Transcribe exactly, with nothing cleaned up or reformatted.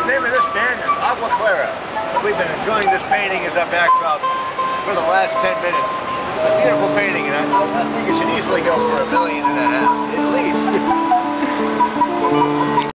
name of this band is Agua Clara. We've been enjoying this painting as our backdrop for the last ten minutes. It's a beautiful painting, and I, I think it should easily go for a million.